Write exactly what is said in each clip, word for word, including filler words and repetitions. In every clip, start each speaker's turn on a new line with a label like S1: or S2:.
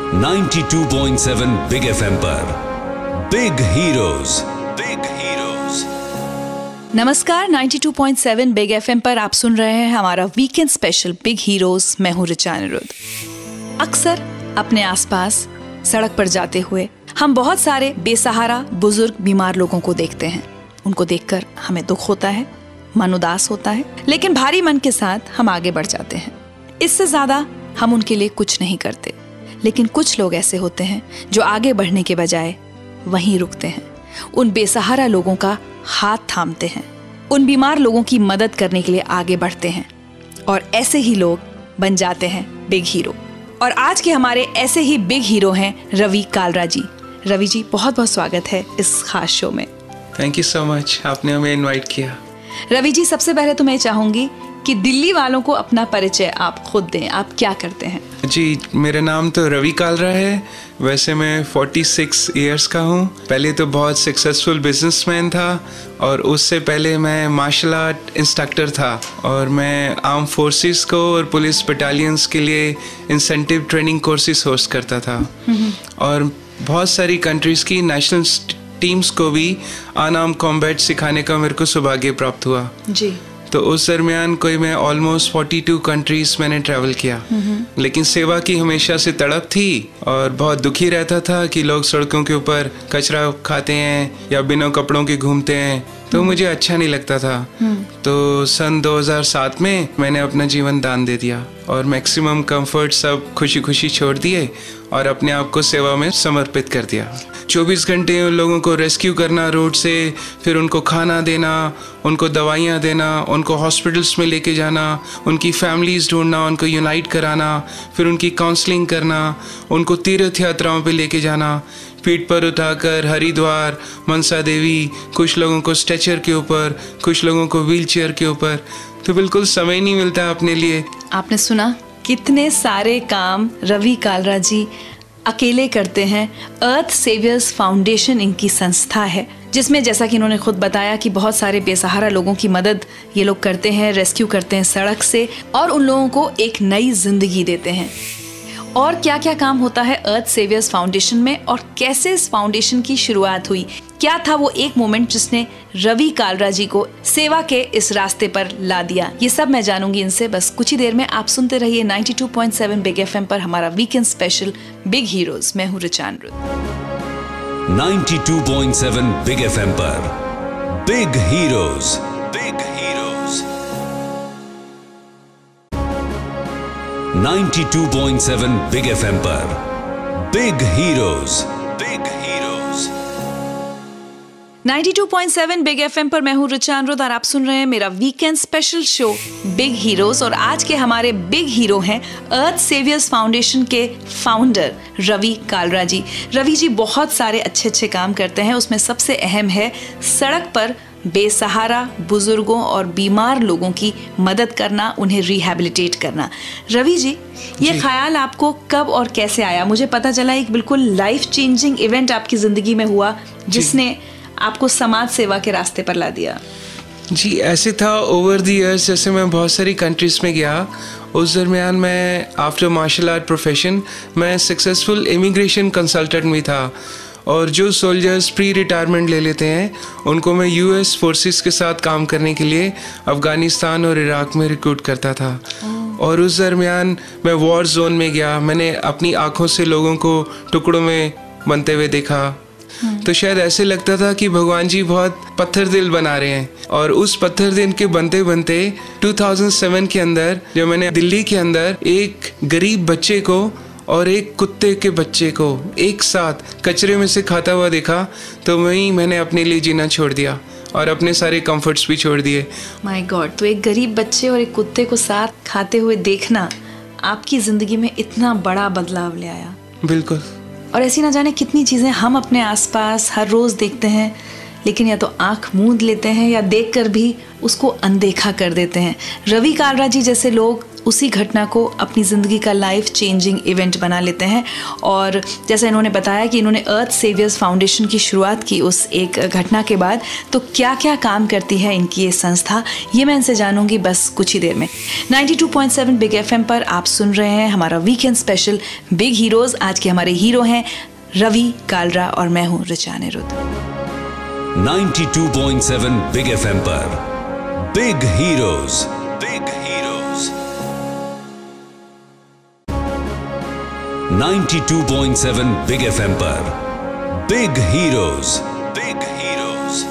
S1: Ninety two point seven big FM पर big heroes. Big heroes.
S2: नमस्कार, ninety two point seven big FM पर आप सुन रहे हैं हमारा वीकेंड स्पेशल बिग हीरोज। मैं हूं ऋचा अनिरुद्ध। अक्सर अपने आसपास सड़क पर जाते हुए हम बहुत सारे बेसहारा, बुजुर्ग, बीमार लोगों को देखते हैं। उनको देखकर हमें दुख होता है, मन उदास होता है, लेकिन भारी मन के साथ हम आगे बढ़ जाते हैं। इससे ज्यादा हम उनके लिए कुछ नहीं करते। लेकिन कुछ लोग ऐसे होते हैं जो आगे बढ़ने के बजाय वहीं रुकते हैं, उन बेसहारा लोगों का हाथ थामते हैं, उन बीमार लोगों की मदद करने के लिए आगे बढ़ते हैं, और ऐसे ही लोग बन जाते हैं बिग हीरो। और आज के हमारे ऐसे ही बिग हीरो हैं रवि कालरा जी। रवि जी, बहुत बहुत स्वागत है इस खास शो में।
S3: थैंक यू सो मच, आपने हमें इनवाइट किया।
S2: रवि जी, सबसे पहले तो मैं चाहूंगी कि दिल्ली वालों को अपना परिचय आप खुद दें। आप क्या करते हैं?
S3: जी, मेरा नाम तो रवि कालरा है। वैसे मैं छियालीस इयर्स का हूँ। पहले तो बहुत सक्सेसफुल बिजनेसमैन था, और उससे पहले मैं मार्शल आर्ट इंस्ट्रक्टर था, और मैं आर्म फोर्सेस को और पुलिस बटालियंस के लिए इंसेंटिव ट्रेनिंग कोर्सेज होस्ट करता था, और बहुत सारी कंट्रीज़ की नेशनल टीम्स को भी अनआर्म्ड कॉम्बैट सिखाने का मेरे को सौभाग्य प्राप्त हुआ
S2: जी।
S3: तो उस दरमियान कोई मैं ऑलमोस्ट बयालीस कंट्रीज मैंने ट्रैवल किया। लेकिन सेवा की हमेशा से तड़प थी, और बहुत दुखी रहता था कि लोग सड़कों के ऊपर कचरा खाते हैं या बिना कपड़ों के घूमते हैं, तो मुझे अच्छा नहीं लगता था। तो सन दो हज़ार सात में मैंने अपना जीवन दान दे दिया, और मैक्सिमम कंफर्ट सब खुशी खुशी छोड़ दिए, और अपने आप को सेवा में समर्पित कर दिया। चौबीस घंटे उन लोगों को रेस्क्यू करना रोड से, फिर उनको खाना देना, उनको दवाइयाँ देना, उनको हॉस्पिटल्स में लेके जाना, उनकी फैमिलीज़ ढूंढना, उनको यूनाइट कराना, फिर उनकी काउंसलिंग करना, उनको तीर्थ यात्राओं पे लेके जाना, पीठ पर उठाकर हरिद्वार, मनसा देवी, कुछ लोगों को स्ट्रेचर के ऊपर, कुछ लोगों को व्हीलचेयर के ऊपर। तो बिल्कुल समय नहीं मिलता अपने लिए।
S2: आपने सुना कितने सारे काम रवि कालरा जी अकेले करते हैं। अर्थ सेवियर्स फाउंडेशन इनकी संस्था है, जिसमें जैसा कि इन्होंने खुद बताया कि बहुत सारे बेसहारा लोगों की मदद ये लोग करते हैं, रेस्क्यू करते हैं सड़क से, और उन लोगों को एक नई जिंदगी देते हैं। और क्या क्या काम होता है अर्थ सेवियर्स फाउंडेशन में, और कैसे इस फाउंडेशन की शुरुआत हुई, क्या था वो एक मोमेंट जिसने रवि कालरा जी को सेवा के इस रास्ते पर ला दिया, ये सब मैं जानूंगी इनसे बस कुछ ही देर में। आप सुनते रहिए ninety two point seven big FM पर हमारा वीकेंड स्पेशल बिग हीरोज। मैं हूं Richa Anirudh.
S1: Ninety two point seven big FM पर big heroes. Big heroes. Ninety two point seven big FM पर big heroes. Big heroes.
S2: Ninety two point seven big FM पर मैं हूं ऋचा अनिरुद्ध, और आप सुन रहे हैं मेरा weekend special show big heroes. और आज के हमारे बिग हीरो हैं अर्थ सेवियर्स फाउंडेशन के फाउंडर रवि कालरा जी। रवि जी बहुत सारे अच्छे अच्छे काम करते हैं, उसमें सबसे अहम है सड़क पर बेसहारा बुजुर्गों और बीमार लोगों की मदद करना, उन्हें रिहैबिलिटेट करना। रवि जी, ये जी। ख्याल आपको कब और कैसे आया? मुझे पता चला एक बिल्कुल लाइफ चेंजिंग इवेंट आपकी जिंदगी में हुआ, जिसने आपको समाज सेवा के रास्ते पर ला दिया।
S3: जी, ऐसे था ओवर द इयर्स, जैसे मैं बहुत सारी कंट्रीज में गया, उस दरमियान मैं आफ्टर मार्शल आर्ट प्रोफेशन मैं सक्सेसफुल इमिग्रेशन कंसल्टेंट भी था, और जो सोल्जर्स प्री रिटायरमेंट ले लेते हैं उनको मैं यूएस फोर्सेस के साथ काम करने के लिए अफ़गानिस्तान और इराक में रिक्रूट करता था। और उस दरमियान मैं वॉर जोन में गया, मैंने अपनी आँखों से लोगों को टुकड़ों में बनते हुए देखा। तो शायद ऐसे लगता था कि भगवान जी बहुत पत्थर दिल बना रहे हैं। और उस पत्थर दिल के बनते बनते दो हज़ार सात के अंदर जब मैंने दिल्ली के अंदर एक गरीब बच्चे को और एक कुत्ते के बच्चे को एक साथ कचरे में से खाता हुआ देखा, तो वहीं मैंने अपने लिए जीना छोड़ दिया और अपने सारे कंफर्ट्स भी छोड़ दिए।
S2: माय गॉड, तो एक गरीब बच्चे और एक कुत्ते को साथ खाते हुए देखना आपकी ज़िंदगी में इतना बड़ा बदलाव ले आया।
S3: बिल्कुल।
S2: और ऐसी ना जाने कितनी चीज़ें हम अपने आसपास हर रोज़ देखते हैं, लेकिन या तो आंख मूंद लेते हैं या देखकर भी उसको अनदेखा कर देते हैं। रवि कालरा जी जैसे लोग उसी घटना को अपनी ज़िंदगी का लाइफ चेंजिंग इवेंट बना लेते हैं। और जैसा इन्होंने बताया कि इन्होंने अर्थ सेवियर्स फाउंडेशन की शुरुआत की उस एक घटना के बाद, तो क्या क्या काम करती है इनकी ये संस्था, ये मैं इनसे जानूंगी बस कुछ ही देर में। Ninety two point seven big FM पर आप सुन रहे हैं हमारा वीकेंड स्पेशल बिग हीरोज़। आज के हमारे हीरो हैं रवि कालरा और मैं हूँ Richa Anirudh.
S1: Ninety two point seven big FM पर big heroes, big heroes. Ninety two point seven big FM पर big heroes, big heroes.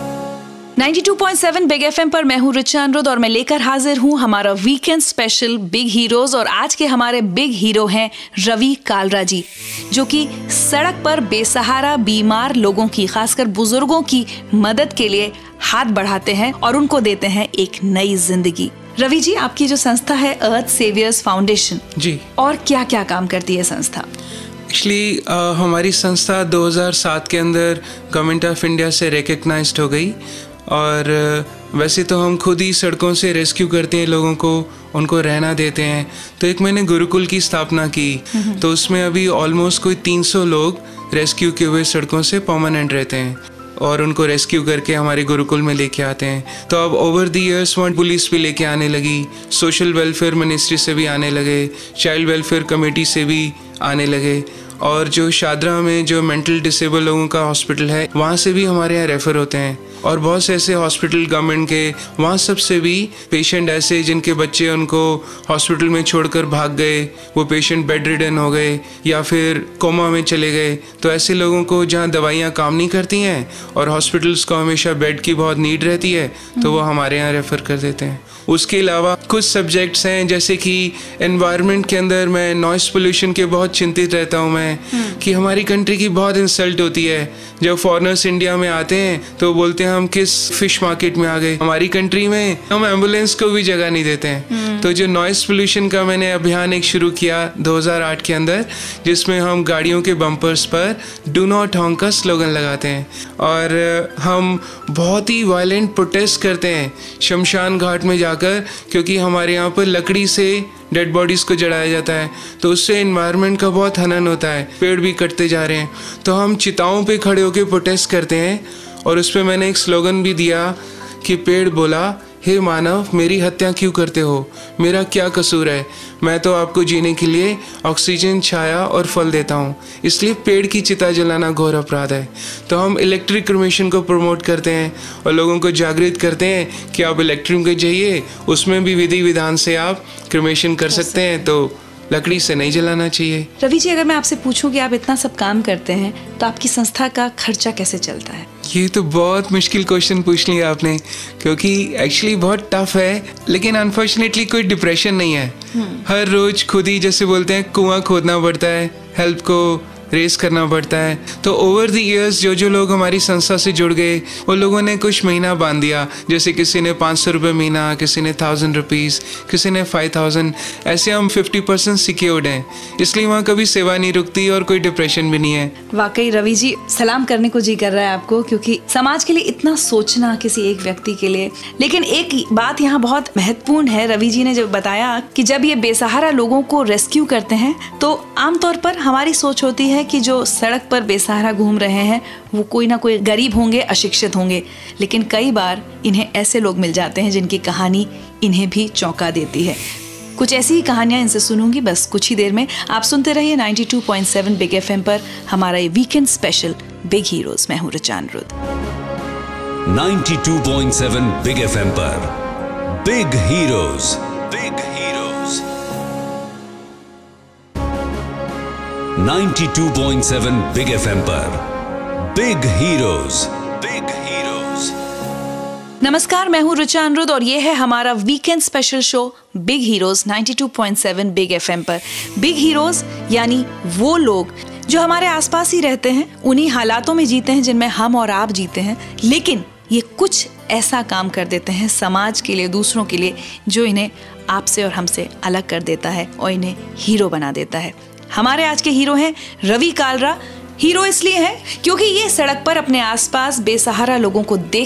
S2: Ninety two point seven big FM पर मैं हूँ ऋचा अनिरुद्ध और मैं लेकर हाजिर हूँ हमारा वीकेंड स्पेशल बिग हीरोज। और आज के हमारे बिग हीरो हैं रवि कालरा जी, जो कि सड़क पर बेसहारा बीमार लोगों की, खासकर बुजुर्गों की मदद के लिए हाथ बढ़ाते हैं और उनको देते हैं एक नई जिंदगी। रवि जी, आपकी जो संस्था है अर्थ सेवियर्स फाउंडेशन जी, और क्या क्या काम करती है संस्था?
S3: एक्चुअली uh, हमारी संस्था दो हज़ार सात के अंदर गवर्नमेंट ऑफ इंडिया से रिकग्नाइज्ड हो गई। और uh, वैसे तो हम खुद ही सड़कों से रेस्क्यू करते हैं लोगों को, उनको रहना देते हैं। तो एक मैंने गुरुकुल की स्थापना की, तो उसमें अभी ऑलमोस्ट कोई तीन सौ लोग रेस्क्यू किए हुए सड़कों से परमानेंट रहते हैं और उनको रेस्क्यू करके हमारे गुरुकुल में लेके आते हैं। तो अब ओवर द इयर्स वहाँ पुलिस भी लेके आने लगी, सोशल वेलफेयर मिनिस्ट्री से भी आने लगे, चाइल्ड वेलफेयर कमेटी से भी आने लगे, और जो शादरा में जो मेंटल डिसेबल लोगों का हॉस्पिटल है वहाँ से भी हमारे यहाँ रेफ़र होते हैं। और बहुत से ऐसे हॉस्पिटल गवर्नमेंट के, वहाँ सब से भी पेशेंट ऐसे जिनके बच्चे उनको हॉस्पिटल में छोड़कर भाग गए, वो पेशेंट बेड रिडन हो गए या फिर कोमा में चले गए, तो ऐसे लोगों को जहाँ दवाइयाँ काम नहीं करती हैं और हॉस्पिटल्स को हमेशा बेड की बहुत नीड रहती है, तो वो हमारे यहाँ रेफ़र कर देते हैं। उसके अलावा कुछ सब्जेक्ट्स हैं जैसे कि एनवायरनमेंट के अंदर मैं नॉइस पोल्यूशन के बहुत चिंतित रहता हूँ मैं, कि हमारी कंट्री की बहुत इंसल्ट होती है जब फॉरेनर्स इंडिया में आते हैं तो बोलते हैं हम किस फिश मार्केट में आ गए। हमारी कंट्री में हम एम्बुलेंस को भी जगह नहीं देते हैं। तो जो नॉइस पोल्यूशन का मैंने अभियान एक शुरू किया दो हज़ार आठ के अंदर, जिसमें हम गाड़ियों के बम्पर्स पर डू नॉट हॉन्क का स्लोगन लगाते हैं और हम बहुत ही वायलेंट प्रोटेस्ट करते हैं शमशान घाट में जाकर, क्योंकि हमारे यहाँ पर लकड़ी से डेड बॉडीज़ को जलाया जाता है, तो उससे एनवायरनमेंट का बहुत हनन होता है, पेड़ भी कटते जा रहे हैं। तो हम चिताओं पे खड़े होकर प्रोटेस्ट करते हैं और उस पर मैंने एक स्लोगन भी दिया कि पेड़ बोला, हे मानव मेरी हत्या क्यों करते हो, मेरा क्या कसूर है, मैं तो आपको जीने के लिए ऑक्सीजन, छाया और फल देता हूँ, इसलिए पेड़ की चिता जलाना घोर अपराध है। तो हम इलेक्ट्रिक क्रिमेशन को प्रमोट करते हैं और लोगों को जागृत करते हैं कि आप इलेक्ट्रिक के जाइए, उसमें भी विधि विधान से आप क्रिमेशन कर सकते हैं, तो लकड़ी से नहीं जलाना चाहिए।
S2: रवि जी, अगर मैं आपसे पूछूं कि आप इतना सब काम करते हैं तो आपकी संस्था का खर्चा कैसे चलता है?
S3: ये तो बहुत मुश्किल क्वेश्चन पूछ लिया आपने, क्योंकि एक्चुअली बहुत टफ है, लेकिन अनफॉर्चुनेटली कोई डिप्रेशन नहीं है। हर रोज खुद ही जैसे बोलते हैं कुआं खोदना पड़ता है, हेल्प को रेस करना पड़ता है। तो ओवर द इयर्स जो जो लोग हमारी संस्था से जुड़ गए वो लोगों ने कुछ महीना बांध दिया, जैसे किसी ने पाँच सौ रुपये महीना, किसी ने थाउजेंड रुपीज़, किसी ने फाइव थाउजेंड, ऐसे हम फिफ्टी परसेंट सिक्योर्ड हैं, इसलिए वहाँ कभी सेवा नहीं रुकती और कोई डिप्रेशन भी नहीं है।
S2: वाकई रवि जी, सलाम करने को जी कर रहा है आपको, क्योंकि समाज के लिए इतना सोचना किसी एक व्यक्ति के लिए। लेकिन एक बात यहाँ बहुत महत्वपूर्ण है, रवि जी ने जब बताया कि जब ये बेसहारा लोगों को रेस्क्यू करते हैं तो आमतौर पर हमारी सोच होती है कि जो सड़क पर बेसहारा घूम रहे हैं वो कोई ना कोई गरीब होंगे, अशिक्षित होंगे, लेकिन कई बार इन्हें ऐसे लोग मिल जाते हैं जिनकी कहानी इन्हें भी चौंका देती है। कुछ ऐसी ही कहानियां इनसे सुनूंगी बस कुछ ही देर में। आप सुनते रहिए ninety two point seven big FM पर हमारा ये वीकेंड स्पेशल बिग हीरोज। मैं हूं Richa Anirudh.
S1: Ninety two point seven big FM पर big heroes, big heroes. Ninety two point seven big FM पर बिग हीरोज, बिग हीरोज।
S2: नमस्कार, मैं हूं ऋचा अनिरुद्ध और ये है हमारा weekend special show big heroes ninety two point seven big FM पर। बिग हीरोज यानी वो लोग जो हमारे आसपास ही रहते हैं, उन्हीं हालातों में जीते हैं जिनमें हम और आप जीते हैं, लेकिन ये कुछ ऐसा काम कर देते हैं समाज के लिए, दूसरों के लिए, जो इन्हें आपसे और हमसे अलग कर देता है और इन्हें हीरो बना देता है। हमारे आज के हीरो हैं रवि कालरा। हीरो इसलिए हैं क्योंकि ये सड़क पर अपने आसपास बेसहारा लोगों को देखकर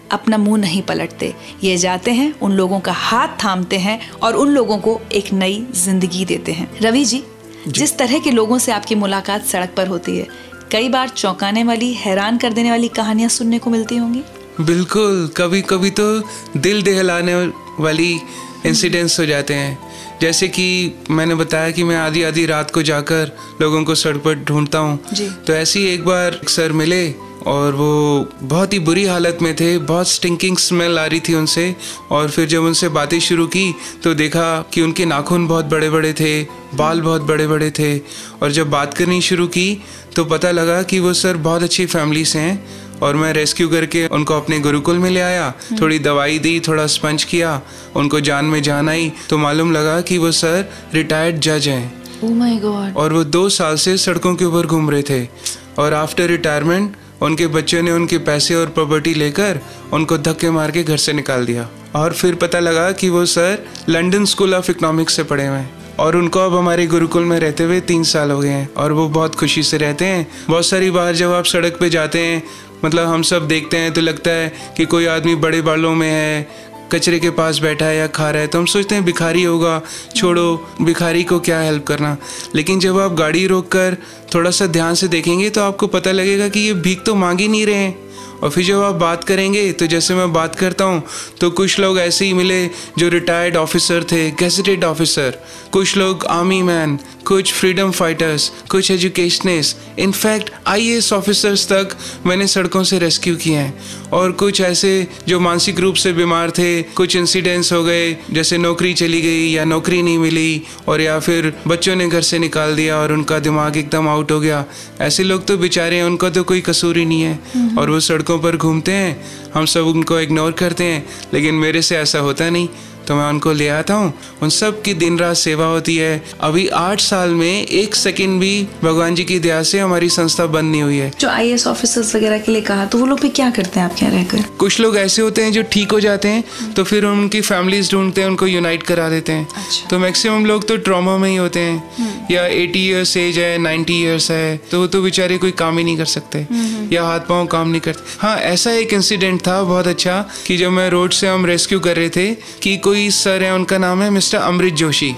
S2: अपना मुंह नहीं पलटते, ये जाते हैं, उन लोगों का हाथ थामते हैं और उन लोगों को एक नई जिंदगी देते हैं। रवि जी, जी, जिस तरह के लोगों से आपकी मुलाकात सड़क पर होती है, कई बार चौंकाने वाली, हैरान कर देने वाली कहानियां सुनने को मिलती होंगी।
S3: बिल्कुल, कभी कभी तो दिल दहलाने वाली इंसिडेंट्स हो जाते हैं। जैसे कि मैंने बताया कि मैं आधी आधी रात को जाकर लोगों को सड़क पर ढूंढता हूँ, तो ऐसे ही एक बार सर मिले और वो बहुत ही बुरी हालत में थे, बहुत स्टिंकिंग स्मेल आ रही थी उनसे। और फिर जब उनसे बातें शुरू की तो देखा कि उनके नाखून बहुत बड़े बड़े थे, बाल बहुत बड़े बड़े थे। और जब बात करनी शुरू की तो पता लगा कि वो सर बहुत अच्छी फैमिली से हैं। और मैं रेस्क्यू करके उनको अपने गुरुकुल में ले आया, थोड़ी दवाई दी, थोड़ा स्पंज किया, उनको जान में जान आई तो मालूम लगा कि वो सर रिटायर्ड जज हैं।
S2: Oh my God.
S3: और वो दो साल से सड़कों के ऊपर घूम रहे थे और आफ्टर रिटायरमेंट उनके बच्चों ने उनके पैसे और प्रॉपर्टी लेकर उनको धक्के मार के घर से निकाल दिया। और फिर पता लगा कि वो sir London School of Economics से पढ़े हुए हैं और उनको अब हमारे गुरुकुल में रहते हुए तीन साल हो गए हैं और वो बहुत खुशी से रहते हैं। बहुत सारी बार जब आप सड़क पे जाते हैं, मतलब हम सब देखते हैं तो लगता है कि कोई आदमी बड़े बालों में है, कचरे के पास बैठा है या खा रहा है, तो हम सोचते हैं भिखारी होगा, छोड़ो भिखारी को क्या हेल्प करना। लेकिन जब आप गाड़ी रोक कर थोड़ा सा ध्यान से देखेंगे तो आपको पता लगेगा कि ये भीख तो मांग ही नहीं रहे हैं। और फिर जब आप बात करेंगे तो जैसे मैं बात करता हूँ तो कुछ लोग ऐसे ही मिले जो रिटायर्ड ऑफिसर थे, गेजेटेड ऑफिसर, कुछ लोग आर्मी मैन, कुछ फ्रीडम फाइटर्स, कुछ एजुकेशनिस्ट, इनफैक्ट आईएएस ऑफिसर्स तक मैंने सड़कों से रेस्क्यू किए हैं। और कुछ ऐसे जो मानसिक रूप से बीमार थे, कुछ इंसिडेंट्स हो गए जैसे नौकरी चली गई या नौकरी नहीं मिली और या फिर बच्चों ने घर से निकाल दिया और उनका दिमाग एकदम आउट हो गया। ऐसे लोग तो बेचारे हैं, उनका तो कोई कसूर ही नहीं है और वो सड़कों पर घूमते हैं, हम सब उनको इग्नोर करते हैं। लेकिन मेरे से ऐसा होता नहीं, तो मैं उनको ले आता हूँ, उन सब की दिन रात सेवा होती है। अभी आठ साल में एक सेकंड भी भगवान जी की दया से हमारी संस्था बंद नहीं हुई है।
S2: जो आईएएस ऑफिसर्स वगैरह के लिए कहा, तो वो लोग भी क्या करते हैं आप क्या रहकर?
S3: कुछ लोग ऐसे होते हैं जो ठीक हो जाते हैं तो फिर उनकी फैमिलीज ढूंढते हैं, उनको यूनाइट करा देते हैं। अच्छा। तो मैक्सिमम लोग तो ट्रॉमा में ही होते हैं, या एटी ईयर्स एज है, नाइन्टी ईयर्स है, तो वो तो बेचारे कोई काम ही नहीं कर सकते या हाथ पाँव काम नहीं करते। हाँ, ऐसा एक इंसिडेंट था बहुत अच्छा कि जब मैं रोड से हम रेस्क्यू कर रहे थे कि कोई सर है, उनका नाम है मिस्टर अमृत जोशी,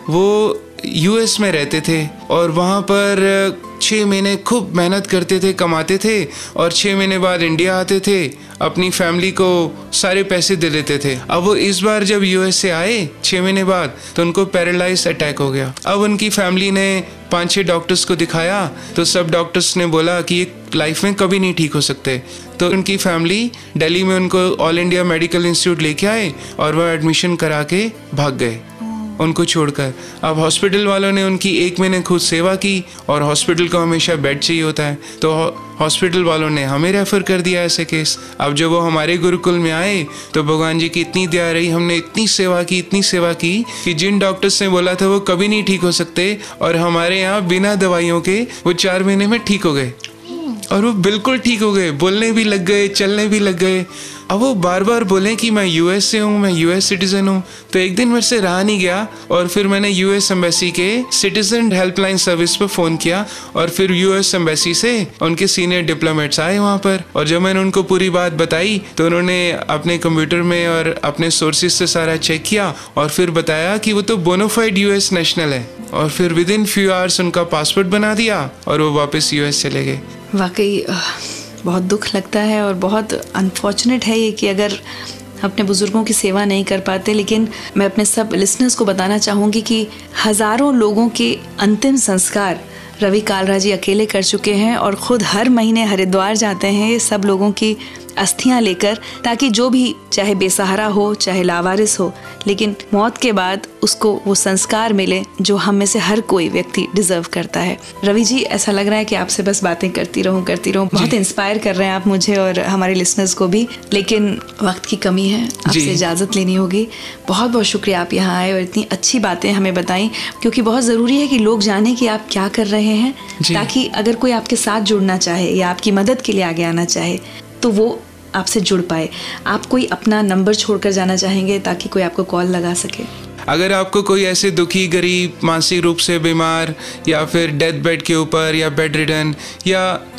S3: वो यूएस में रहते थे और वहाँ पर छः महीने खूब मेहनत करते थे, कमाते थे और छः महीने बाद इंडिया आते थे, अपनी फैमिली को सारे पैसे दे देते थे। अब वो इस बार जब यूएस से आए छः महीने बाद तो उनको पैरालाइज अटैक हो गया। अब उनकी फैमिली ने पांच छह डॉक्टर्स को दिखाया तो सब डॉक्टर्स ने बोला कि ये लाइफ में कभी नहीं ठीक हो सकते। तो उनकी फैमिली दिल्ली में उनको ऑल इंडिया मेडिकल इंस्टीट्यूट लेके आए और वह एडमिशन करा के भाग गए उनको छोड़कर। अब हॉस्पिटल वालों ने उनकी एक महीने खुद सेवा की और हॉस्पिटल को हमेशा बेड चाहिए होता है, तो हॉस्पिटल वालों ने हमें रेफर कर दिया ऐसे केस। अब जब वो हमारे गुरुकुल में आए तो भगवान जी की इतनी दया रही, हमने इतनी सेवा की इतनी सेवा की कि जिन डॉक्टर्स ने बोला था वो कभी नहीं ठीक हो सकते, और हमारे यहाँ बिना दवाइयों के वो चार महीने में ठीक हो गए और वो बिल्कुल ठीक हो गए, बोलने भी लग गए, चलने भी लग गए। अब वो बार बार बोले कि मैं यूएस से हूँ, मैं यूएस सिटीजन हूँ। तो एक दिन मेरे से रहा नहीं गया और फिर मैंने यूएस एम्बेसी के सिटीजन हेल्पलाइन सर्विस पर फ़ोन किया और फिर यूएस एम्बेसी से उनके सीनियर डिप्लोमेट्स आए वहाँ पर, और जब मैंने उनको पूरी बात बताई तो उन्होंने अपने कंप्यूटर में और अपने सोर्सेज से सारा चेक किया और फिर बताया कि वो तो बोनाफाइड यूएस नेशनल है, और फिर विद इन फ्यू आवर्स उनका पासपोर्ट बना दिया और वो वापस यूएस चले गए।
S2: वाकई बहुत दुख लगता है और बहुत अनफॉर्चुनेट है ये कि अगर अपने बुज़ुर्गों की सेवा नहीं कर पाते। लेकिन मैं अपने सब लिसनर्स को बताना चाहूँगी कि हज़ारों लोगों के अंतिम संस्कार रवि कालरा जी अकेले कर चुके हैं और ख़ुद हर महीने हरिद्वार जाते हैं सब लोगों की अस्थियां लेकर, ताकि जो भी चाहे बेसहारा हो चाहे लावारिस हो, लेकिन मौत के बाद उसको वो संस्कार मिले जो हम में से हर कोई व्यक्ति डिजर्व करता है। रवि जी, ऐसा लग रहा है कि आपसे बस बातें करती रहूं करती रहूं बहुत इंस्पायर कर रहे हैं आप मुझे और हमारे लिसनर्स को भी, लेकिन वक्त की कमी है, आपसे इजाज़त लेनी होगी। बहुत बहुत शुक्रिया आप यहाँ आए और इतनी अच्छी बातें हमें बताई, क्योंकि बहुत ज़रूरी है कि लोग जाने कि आप क्या कर रहे हैं, ताकि अगर कोई आपके साथ जुड़ना चाहे या आपकी मदद के लिए आगे आना चाहे तो वो आपसे जुड़ पाए। आप कोई अपना नंबर छोड़कर जाना चाहेंगे ताकि कोई आपको कॉल लगा सके?
S3: अगर आपको कोई ऐसे दुखी, गरीब, मानसिक रूप से बीमार या फिर डेथ बेड के ऊपर या बेड रिडन या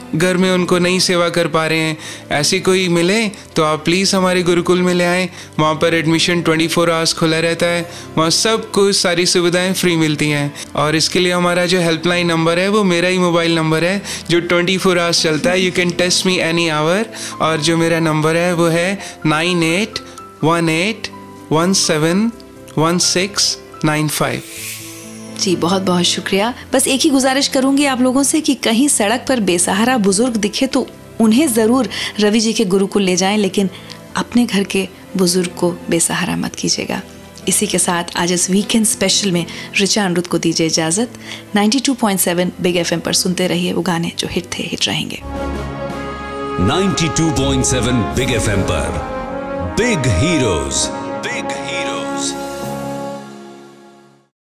S3: घर में उनको नहीं सेवा कर पा रहे हैं, ऐसी कोई मिले तो आप प्लीज़ हमारे गुरुकुल में ले आएँ। वहाँ पर एडमिशन ट्वेंटी फोर आवर्स खुला रहता है, वहाँ सब कुछ सारी सुविधाएं फ्री मिलती हैं। और इसके लिए हमारा जो हेल्पलाइन नंबर है वो मेरा ही मोबाइल नंबर है जो ट्वेंटी फोर आवर्स चलता है। You can test me any hour. और जो मेरा नंबर है वो है nine eight one eight one seven one six nine five.
S2: जी बहुत बहुत शुक्रिया। बस एक ही गुजारिश करूंगी आप लोगों से कि कहीं सड़क पर बेसहारा बुजुर्ग दिखे तो उन्हें ज़रूर रवि जी के गुरुकुल ले जाएं, लेकिन अपने घर के बुजुर्ग को बेसहारा मत कीजिएगा। इसी के साथ आज इस वीकेंड स्पेशल में ऋचा अनिरुद्ध को दीजिए इजाज़त। Ninety two point seven big FM पर सुनते रहिए वो गाने जो हिट थे, हिट रहेंगे।
S1: Ninety two point seven big FM पर बिग हीरोज।